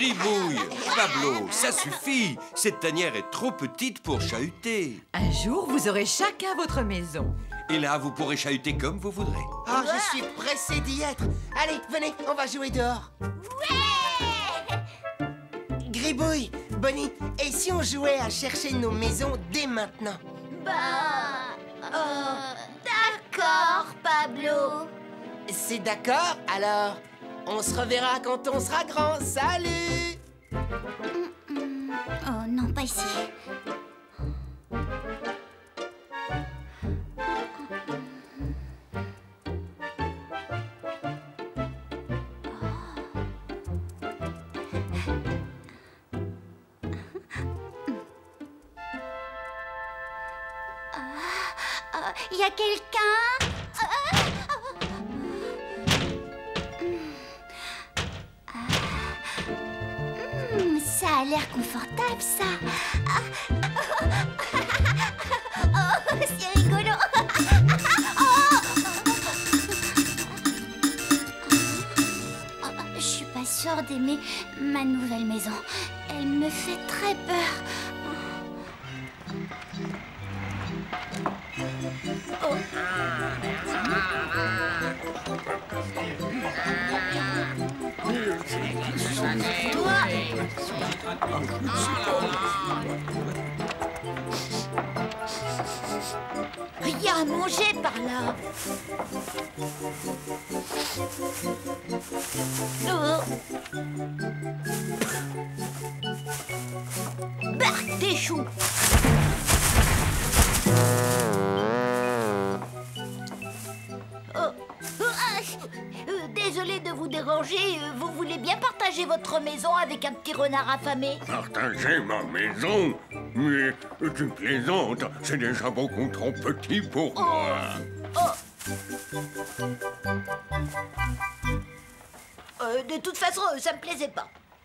Gribouille, Pablo, ça suffit. Cette tanière est trop petite pour chahuter. Un jour, vous aurez chacun votre maison. Et là, vous pourrez chahuter comme vous voudrez. Oh, je suis pressé d'y être. Allez, venez, on va jouer dehors. Ouais! Gribouille, Bonnie, et si on jouait à chercher nos maisons dès maintenant? D'accord, Pablo. C'est d'accord, alors on se reverra quand on sera grand. Salut! Oh non, pas ici. Il y a quelqu'un? Ça a l'air confortable, ça. Oh, c'est rigolo. Je suis pas sûre d'aimer ma nouvelle maison. Elle me fait très peur. Rien à manger par là. Bark des choux. Désolée de vous déranger, vous voulez bien partager votre maison avec un petit renard affamé? Partager ma maison? Mais tu plaisantes, c'est déjà beaucoup trop petit pour moi. De toute façon, ça me plaisait pas.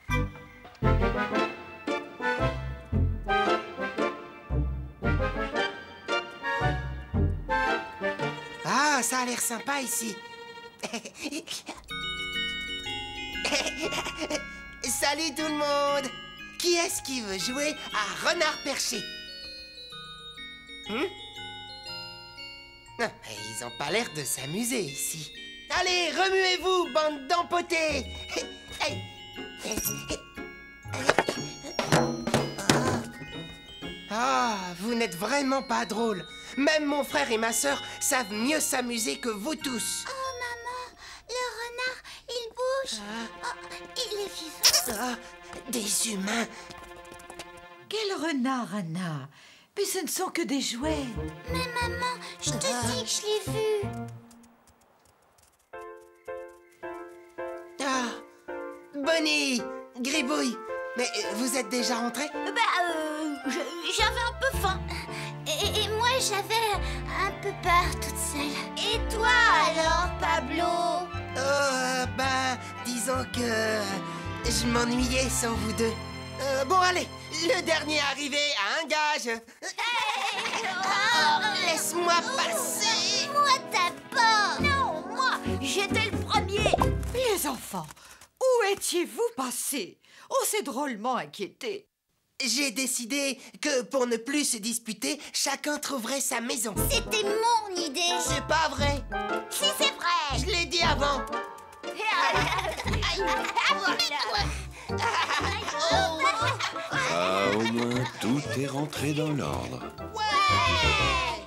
Ah, ça a l'air sympa ici. Salut tout le monde. Qui est-ce qui veut jouer à renard perché? Non, ils ont pas l'air de s'amuser ici. Allez, remuez-vous, bande d'empotés. Ah, vous n'êtes vraiment pas drôle. Même mon frère et ma sœur savent mieux s'amuser que vous tous. Oh, maman, le renard, il bouge. Il est vivant. Ah, des humains. Quel renard, Anna? Mais ce ne sont que des jouets. Mais maman, je te dis que je l'ai vu. Ah, Bonnie, Gribouille, mais vous êtes déjà rentrés? J'avais un peu faim. Et moi, j'avais un peu peur toute seule. Et toi alors, Pablo? Disons que je m'ennuyais sans vous deux. Bon, allez, le dernier arrivé a un gage. Laisse-moi passer. Moi, t'as pas. Non, moi, j'étais le premier. Les enfants, où étiez-vous passés? On s'est drôlement inquiétés. J'ai décidé que pour ne plus se disputer, chacun trouverait sa maison. C'était mon idée. C'est pas vrai. Si, c'est vrai. Je l'ai dit avant. Ah, au moins, tout est rentré dans l'ordre. Ouais.